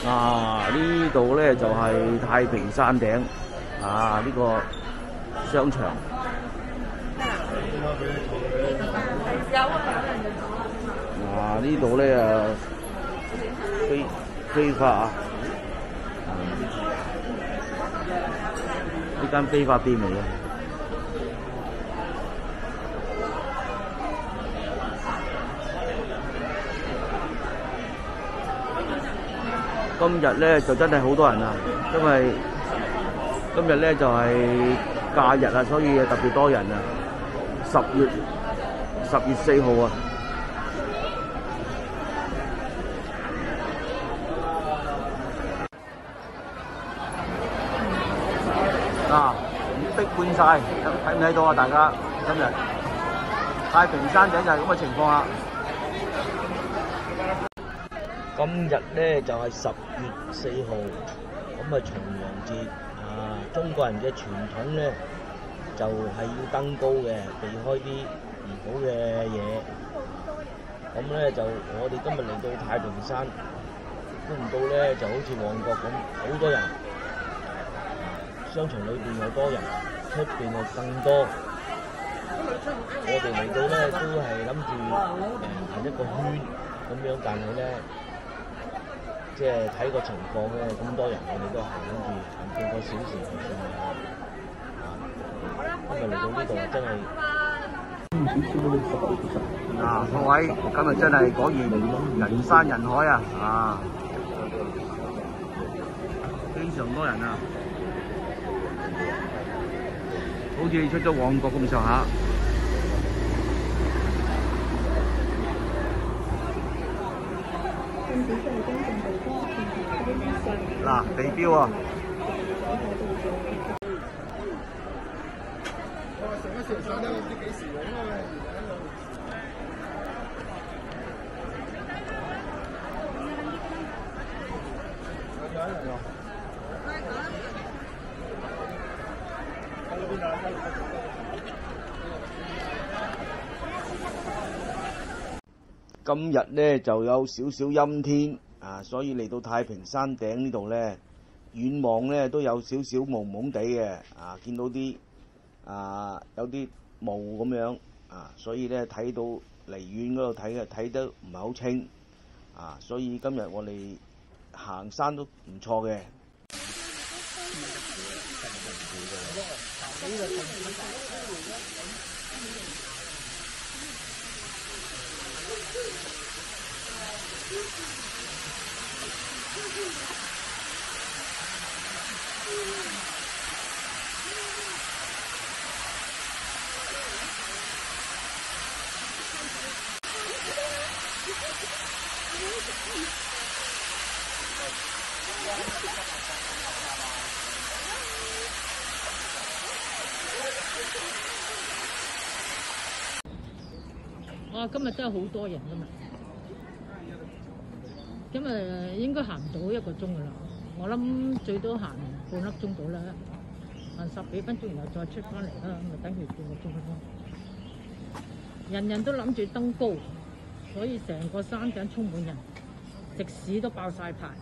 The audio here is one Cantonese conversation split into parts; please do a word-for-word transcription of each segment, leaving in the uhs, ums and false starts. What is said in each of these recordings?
啊！呢度咧就係、是、太平山頂啊！呢、這個商場啊，呢度咧啊飛飛髮啊，呢間飛髮店嚟嘅。今日咧就真係好多人啊，因為今日咧就係、是、假日啊，所以特別多人啊。十月十月四號啊，嗱逼滿晒，睇唔睇到啊？大家今日太平山頂就係咁嘅情況啦。今日咧就係、是、十月四號，咁啊重陽節啊，中國人嘅傳統咧就係、是、要登高嘅，避開啲唔好嘅嘢。咁咧就我哋今日嚟到太平山，估唔到咧就好似旺角咁，好多人，商場裏邊又多人，出邊又更多。我哋嚟到咧都係諗住誒行一個圈咁樣，但係咧。即係睇個情況咧，咁多人我哋都係諗住行半個小時就算啦。今日嚟到呢度真係，嗱各位，今日真係果然人山人海啊！啊，非常多人啊，好似出咗旺角咁上下。嗱，地標啊！上一時上咧，唔知幾時喎，因為有人喎。今日咧就有少少陰天啊，所以嚟到太平山頂呢度咧，遠望咧都有少少蒙蒙地嘅啊，見到啲啊有啲霧咁樣啊，所以咧睇到離遠嗰度睇嘅睇得唔係好清啊，所以今日我哋行山都唔錯嘅。 哇！今日真係好多人㗎嘛，今日應該行唔到一個鐘㗎啦，我諗最多行半粒鐘到啦，行十幾分鐘然後再出翻嚟啦，咪等於半個鐘咯。人人都諗住登高，所以成個山頂充滿人，食肆都爆晒棚。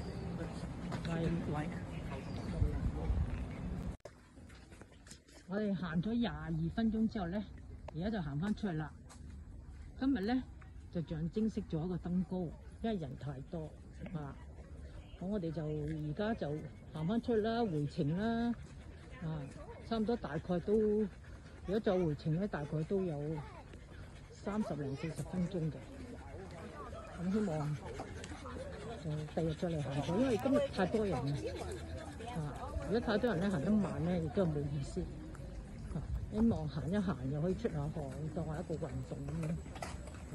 我哋行咗廿二分鐘之後咧，而家就行翻出去啦。今日咧就象徵式咗一個登高，因為人太多啊。咁我哋就而家就行翻出去啦，回程啦。啊，差唔多大概都，如果再回程咧，大概都有三十零四十分鐘嘅。咁希望就第日再嚟行咗，因為今日太多人啦。啊，如果太多人咧，行得慢咧，亦都係冇意思。啊，希望行一行又可以出下汗，當係一個運動咁樣。啊，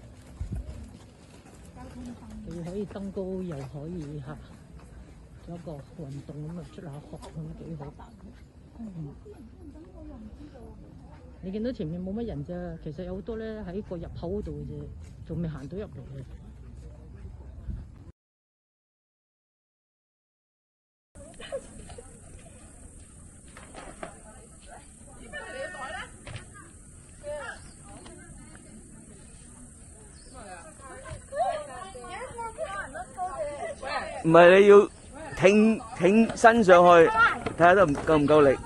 你可以登高，又可以嚇做一個運動咁啊，出下汗咁幾好。嗯，你見到前面冇乜人啫，其實有好多咧喺個入口嗰度嘅啫，仲未行到入嚟嘅。 唔係你要挺挺身上去，睇下得唔夠唔夠力。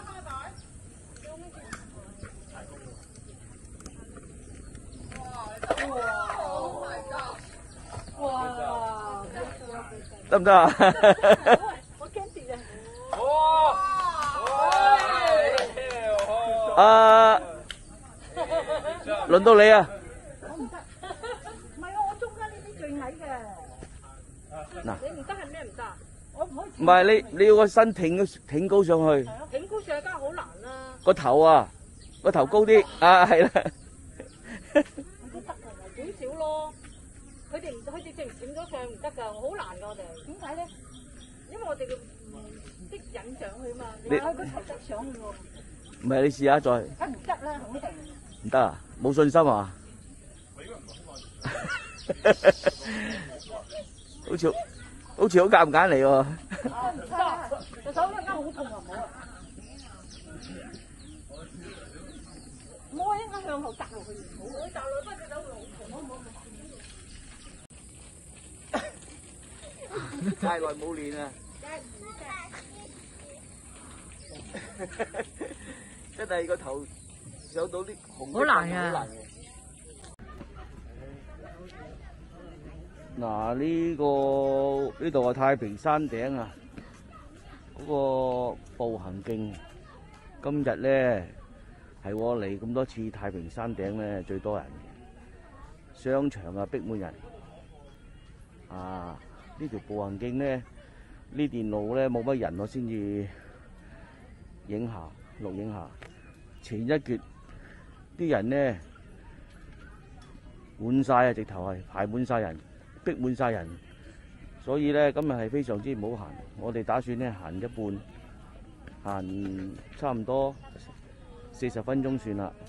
得唔得啊？ 我驚跌啊！ 啊，輪到你啊！ 我唔得，唔係啊！我中間呢啲最矮嘅。 嗱， 你唔得係咩唔得啊？我唔可以。 唔係你你要個身挺挺高上去。 係啊，挺高上去梗係好難啦。 個頭啊，個頭高啲啊，係啦。 我都得㗎，少少咯。佢哋唔，佢哋淨整咗上唔得㗎，好難㗎我哋。點解咧？因為我哋唔唔識引上去嘛。你喺個頭側上去喎。 唔係你試下再。 梗唔得啦，肯定。 唔得啊？冇信心啊？好似好似好夾唔揀嚟喎。 唔得，隻手一間好痛啊！唔好啊！唔好一間向後擲落去，唔好。我擲落去隻手會好痛，好唔好？ 太耐冇練啊！真係個頭上到啲紅色， 好難啊！ 好難嘅。嗱，呢個呢度係太平山頂啊，嗰個步行徑。今日咧係我嚟咁多次太平山頂咧最多人嘅，商場啊逼滿人。啊！呢條步行徑咧，呢段路咧冇乜人，我先至影下錄影下。前一橛啲人咧滿晒啊，直頭係排滿晒人，逼滿晒人，所以咧今日係非常之唔好行。我哋打算咧行一半，行差唔多四十分鐘算啦。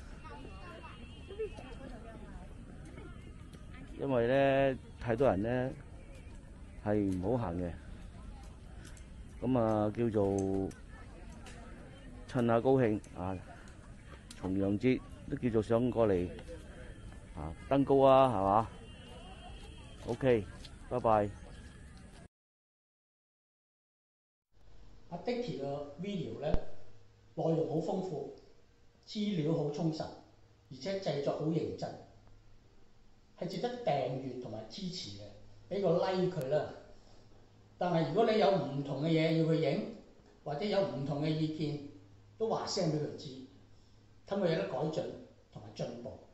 因為咧太多人咧。係唔好行嘅，咁啊叫做趁下高興啊！重陽節都叫做上過嚟啊登高啊，係嘛 ？OK，拜拜。 阿 Dicky 嘅 video 咧內容好豐富，資料好充實，而且製作好認真，係值得訂閱同埋支持嘅。俾個 like 佢啦，但係如果你有唔同嘅嘢要佢影，或者有唔同嘅意見，都話聲俾佢知，等佢有得改進同埋進步。